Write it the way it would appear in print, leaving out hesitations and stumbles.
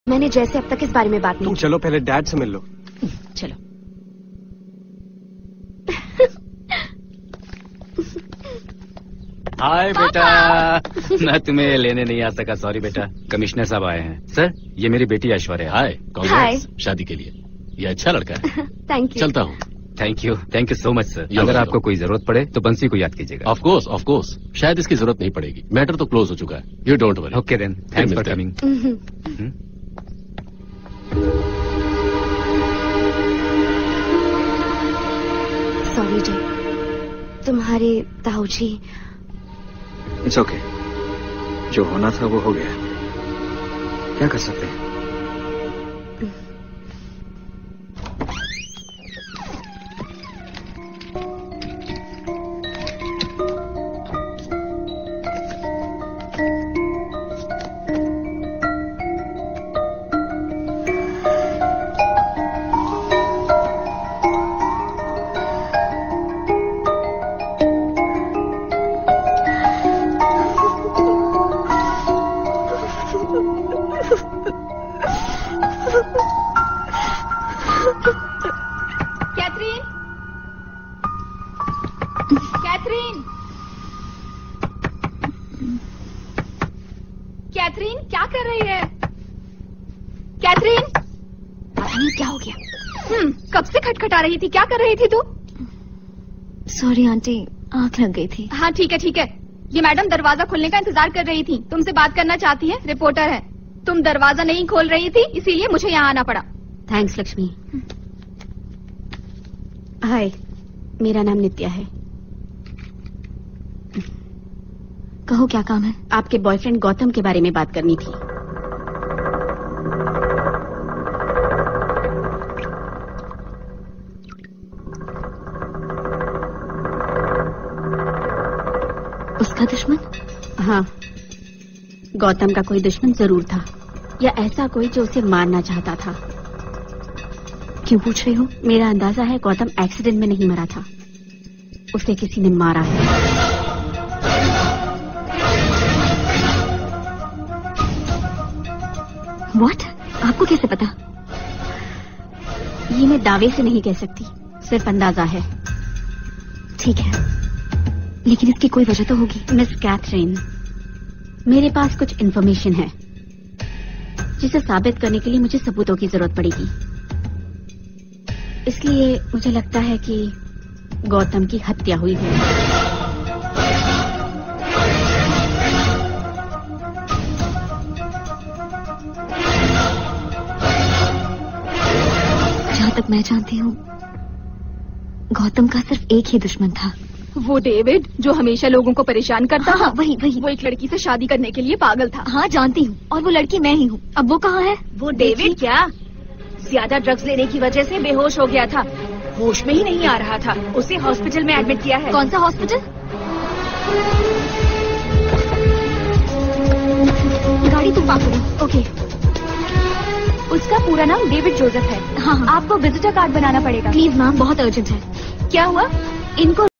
मैंने जैसे अब तक इस बारे में बात नहीं तुम चलो पहले डैड से मिल लो। चलो। हाय बेटा। मैं तुम्हें लेने नहीं आ सका, सॉरी बेटा। कमिश्नर साहब आए हैं। सर, ये मेरी बेटी ऐश्वर्या। हाय, कांग्रेस शादी के लिए। ये अच्छा लड़का है। Thank you. चलता हूँ। Thank you so much sir. अगर आपको कोई जरूरत पड़े तो बंसी को याद कीजिएगा। ऑफ कोर्स शायद इसकी जरूरत नहीं पड़ेगी। मैटर तो क्लोज हो चुका है। You don't worry. Okay then, thanks for coming. Sorry जी, तुम्हारे ताऊजी। इट्स ओके, जो होना था वो हो गया। क्या कर सकते हैं। कैथरीन, क्या कर रही है? कैथरीन, पता नहीं क्या हो गया। कब से खटखटा रही थी? क्या कर रही थी तू? सॉरी आंटी, आंख लग गई थी। हाँ ठीक है। ये मैडम दरवाजा खोलने का इंतजार कर रही थी। तुमसे बात करना चाहती है, रिपोर्टर है। तुम दरवाजा नहीं खोल रही थी, इसीलिए मुझे यहाँ आना पड़ा। थैंक्स लक्ष्मी। हाय, मेरा नाम नित्या है। कहो क्या काम है? आपके बॉयफ्रेंड गौतम के बारे में बात करनी थी। उसका दुश्मन? हाँ, गौतम का कोई दुश्मन जरूर था, या ऐसा कोई जो उसे मारना चाहता था। क्यों पूछ रही हो? मेरा अंदाजा है गौतम एक्सीडेंट में नहीं मरा था, उसे किसी ने मारा है। What? आपको कैसे पता? ये मैं दावे से नहीं कह सकती, सिर्फ अंदाजा है। ठीक है, लेकिन इसकी कोई वजह तो होगी। मिस कैथरीन, मेरे पास कुछ इन्फॉर्मेशन है जिसे साबित करने के लिए मुझे सबूतों की जरूरत पड़ेगी। इसलिए मुझे लगता है कि गौतम की हत्या हुई है। जहां तक मैं जानती हूँ, गौतम का सिर्फ एक ही दुश्मन था। वो डेविड, जो हमेशा लोगों को परेशान करता था। वही। वो एक लड़की से शादी करने के लिए पागल था। हाँ जानती हूँ, और वो लड़की मैं ही हूँ। अब वो कहाँ है? वो डेविड क्या ज्यादा ड्रग्स लेने की वजह से बेहोश हो गया था, होश में ही नहीं आ रहा था। उसे हॉस्पिटल में एडमिट किया है। कौन सा हॉस्पिटल? गाड़ी तुम पास करो। ओके। उसका पूरा नाम डेविड जोसेफ है। हाँ। आपको विजिटर कार्ड बनाना पड़ेगा। प्लीज मैम, बहुत अर्जेंट है। क्या हुआ? इनको